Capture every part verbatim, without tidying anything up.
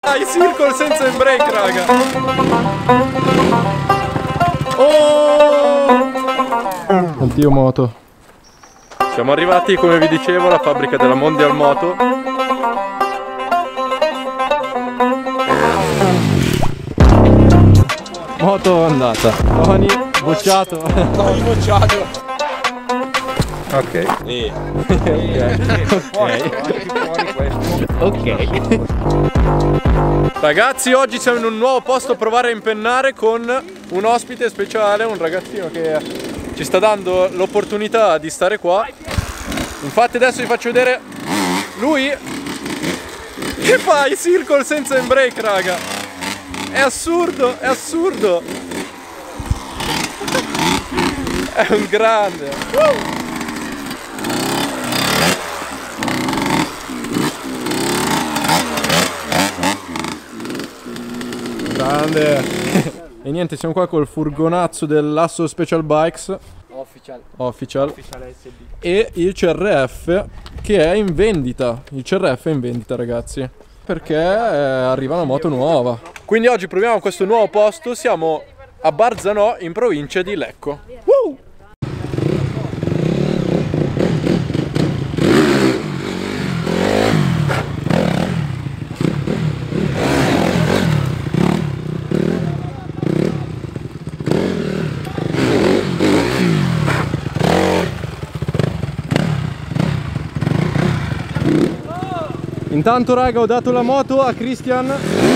Dai, circle senza in break, raga. Oh! Addio moto. Siamo arrivati, come vi dicevo, alla fabbrica della Mondial Moto. Moto andata. Tony bocciato. Tony bocciato. Ok. Eh. Ok. Ok. Ragazzi, oggi siamo in un nuovo posto a provare a impennare con un ospite speciale, un ragazzino che ci sta dando l'opportunità di stare qua. Infatti adesso vi faccio vedere lui che fa i circle senza in break, raga. È assurdo, è assurdo. È un grande. Uh! Grande. E niente, siamo qua col furgonazzo dell'Asso Special Bikes Official. Official. Official S B. E il C R F che è in vendita. Il C R F è in vendita, ragazzi, perché arriva una moto nuova. Quindi oggi proviamo questo nuovo posto. Siamo a Barzanò, in provincia di Lecco. Woo! Intanto, raga, ho dato la moto a Christian.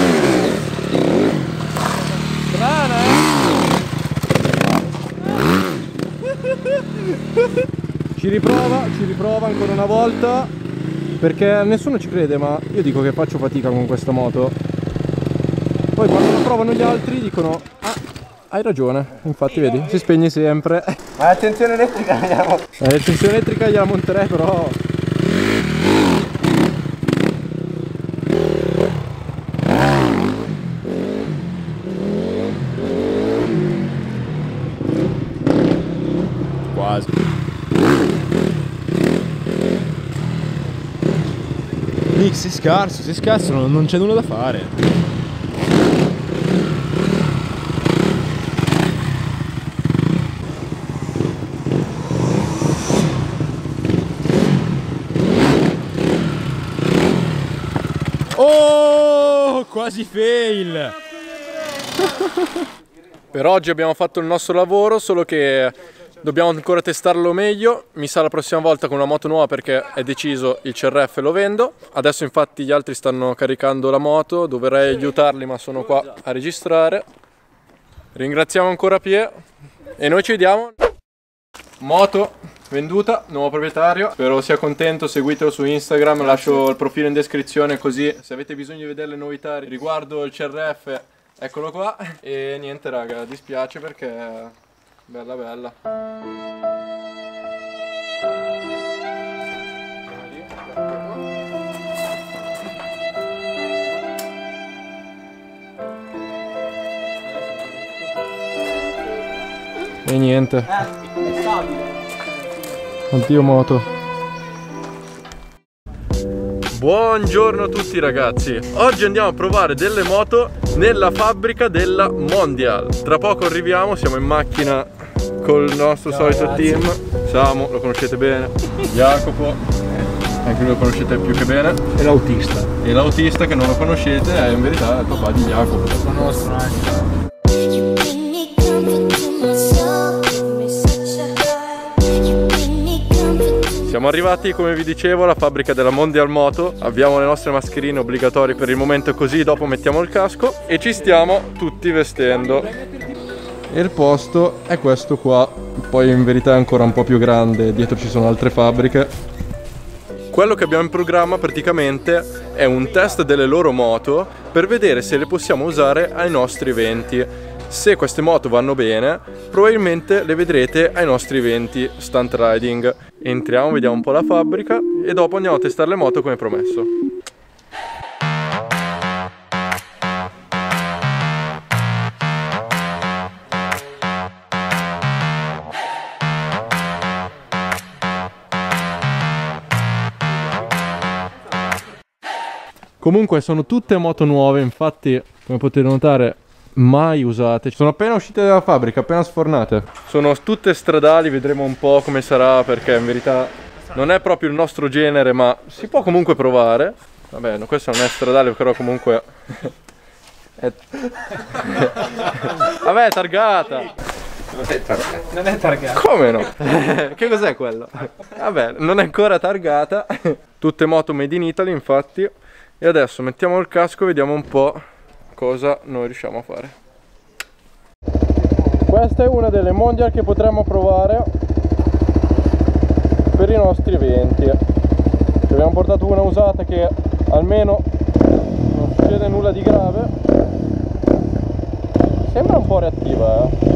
Strana, eh? Ci riprova, ci riprova ancora una volta, perché nessuno ci crede, ma io dico che faccio fatica con questa moto. Poi quando la provano gli altri dicono: ah, hai ragione. Infatti vedi, si spegne sempre. Ma l'attenzione elettrica andiamo. L'attenzione elettrica gliela monterei, però quasi. Nick, sei scarso, sei scarso, non, non c'è nulla da fare. Oh, quasi fail. Per oggi abbiamo fatto il nostro lavoro, solo che dobbiamo ancora testarlo meglio. Mi sa la prossima volta con una moto nuova, perché è deciso il C R F lo vendo. Adesso infatti gli altri stanno caricando la moto, dovrei aiutarli ma sono qua a registrare. Ringraziamo ancora Pie e noi ci vediamo. Moto venduta, nuovo proprietario, spero sia contento, seguitelo su Instagram, lascio il profilo in descrizione, così se avete bisogno di vedere le novità riguardo il C R F, eccolo qua. E niente, raga, dispiace perché bella bella. E niente. Addio moto. Buongiorno a tutti, ragazzi. Oggi andiamo a provare delle moto nella fabbrica della Mondial. Tra poco arriviamo, siamo in macchina col nostro Ciao, solito ragazzi. team. Samu, lo conoscete bene. Jacopo, anche lui lo conoscete più che bene. E l'autista. E l'autista che non lo conoscete è in verità il papà di Jacopo. Lo conosco anche. Siamo arrivati, come vi dicevo, alla fabbrica della Mondial Moto. Abbiamo le nostre mascherine obbligatorie per il momento, così dopo mettiamo il casco e ci stiamo tutti vestendo. E il posto è questo qua. Poi in verità è ancora un po' più grande, dietro ci sono altre fabbriche. Quello che abbiamo in programma praticamente è un test delle loro moto per vedere se le possiamo usare ai nostri eventi. Se queste moto vanno bene, probabilmente le vedrete ai nostri eventi stunt riding. Entriamo, vediamo un po' la fabbrica e dopo andiamo a testare le moto come promesso. Comunque sono tutte moto nuove, infatti come potete notare mai usate. Sono appena uscite dalla fabbrica, appena sfornate. Sono tutte stradali, vedremo un po' come sarà, perché in verità non è proprio il nostro genere, ma si può comunque provare. Vabbè, no, questa non è stradale, però comunque è... Vabbè, è targata. Non è targata. Non è targata. Come no? Che cos'è quello? Vabbè, non è ancora targata. Tutte moto made in Italy, infatti. E adesso mettiamo il casco e vediamo un po' cosa noi riusciamo a fare. Questa è una delle mondial che potremmo provare per i nostri eventi. Ci abbiamo portato una usata che almeno non succede nulla di grave. Sembra un po' reattiva, eh.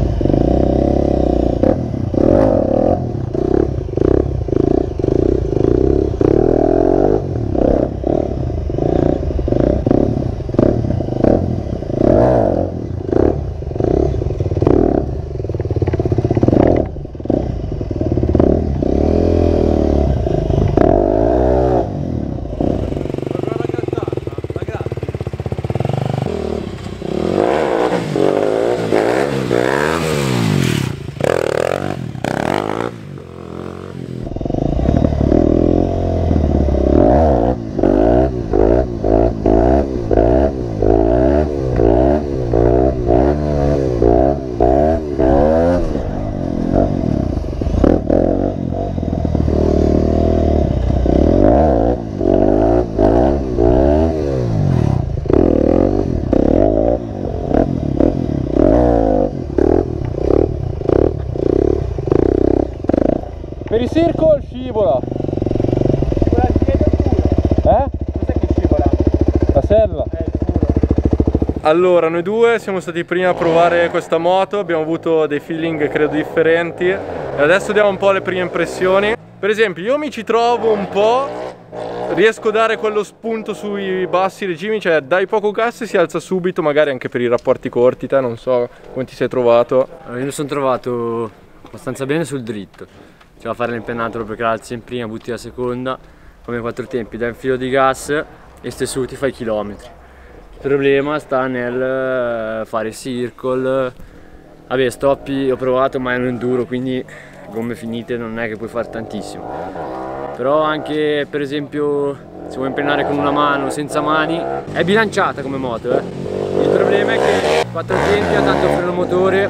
Per i circle scivola. Scivola il piede o il culo? Eh? Cos'è che scivola? La sella. Eh, il culo. Allora, noi due siamo stati prima a provare questa moto, abbiamo avuto dei feeling credo differenti e adesso diamo un po' le prime impressioni. Per esempio, io mi ci trovo un po', riesco a dare quello spunto sui bassi regimi, cioè dai poco gas e si alza subito, magari anche per i rapporti corti, te non so come ti sei trovato. Allora, io mi sono trovato abbastanza bene sul dritto. Ci va a fare l'impennatolo perché alzi in prima, butti la seconda, come quattro tempi, dai un filo di gas e stai su, ti fai chilometri. Il problema sta nel fare circle. Vabbè, stoppi ho provato ma è un enduro, quindi gomme finite non è che puoi fare tantissimo. Però anche per esempio se vuoi impennare con una mano, senza mani, è bilanciata come moto, eh. Il problema è che quattro tempi ha tanto freno motore,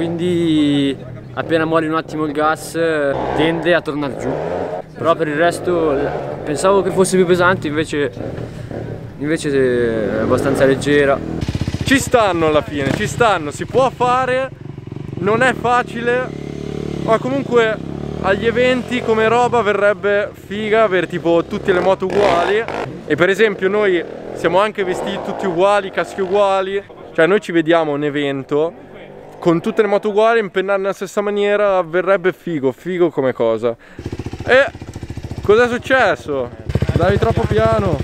quindi appena molli un attimo il gas tende a tornare giù. Però per il resto pensavo che fosse più pesante, invece, invece è abbastanza leggera. Ci stanno alla fine, ci stanno, si può fare, non è facile, ma comunque agli eventi come roba verrebbe figa avere tipo tutte le moto uguali. E per esempio noi siamo anche vestiti tutti uguali, caschi uguali, cioè noi ci vediamo un evento con tutte le moto uguali, impennare nella stessa maniera, verrebbe figo, figo come cosa. E cos'è successo? Davi troppo piano,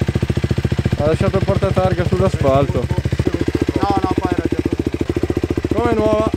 ha lasciato il portatarga sull'asfalto. No, no, poi era già così. Come nuova?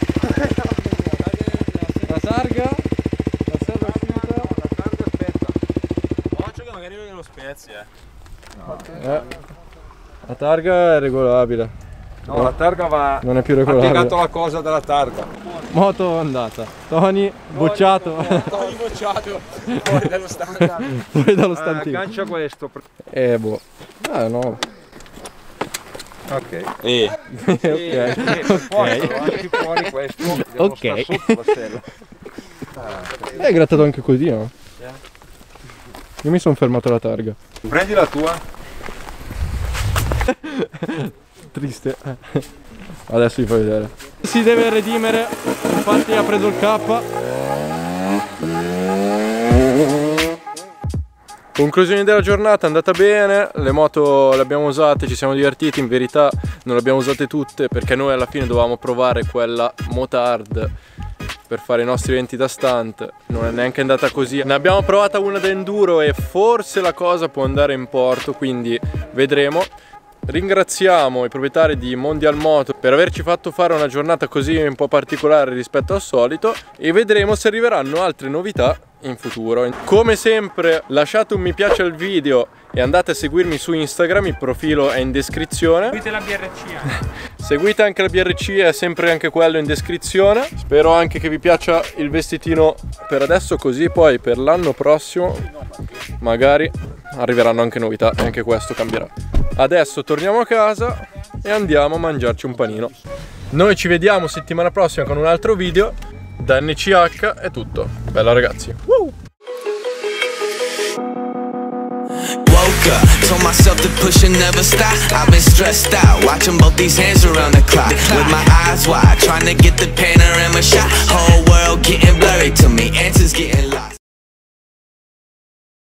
La targa? La serra uscita? La targa aspetta. Occhio che magari non lo spezzi, eh. Eh, la targa è regolabile. No, la targa va. Non è più Ha regolabile. piegato la cosa della targa. Moto andata. Tony bocciato. Tony bocciato fuori dallo standard. Fuori dallo Ah, stantino. aggancia questo. Eh boh. Ah no. Ok. Eh. Ok. Fuori, anche fuori questo. Ok. Sta sotto la sella. È grattato anche così, no? Io mi sono fermato alla targa. Prendi la tua. Triste. Adesso vi fai vedere. Si deve redimere, infatti ha preso il K. Conclusione della giornata, è andata bene, le moto le abbiamo usate, ci siamo divertiti, in verità non le abbiamo usate tutte perché noi alla fine dovevamo provare quella motard per fare i nostri eventi da stunt, non è neanche andata così. Ne abbiamo provata una da enduro e forse la cosa può andare in porto, quindi vedremo. Ringraziamo i proprietari di Mondial Moto per averci fatto fare una giornata così un po' particolare rispetto al solito e vedremo se arriveranno altre novità in futuro. Come sempre lasciate un mi piace al video e andate a seguirmi su Instagram, il profilo è in descrizione. Seguite la B R C anche. Seguite anche la B R C, è sempre anche quello in descrizione. Spero anche che vi piaccia il vestitino per adesso, così poi per l'anno prossimo magari arriveranno anche novità e anche questo cambierà. Adesso torniamo a casa e andiamo a mangiarci un panino. Noi ci vediamo settimana prossima con un altro video. Da N C H è tutto. Bella ragazzi. Woo! Woke up, told myself to push and never stop. I've been stressed out, watching both these hands around the clock. With my eyes wide, trying to get the panorama shot. Whole world getting blurry to me, answers getting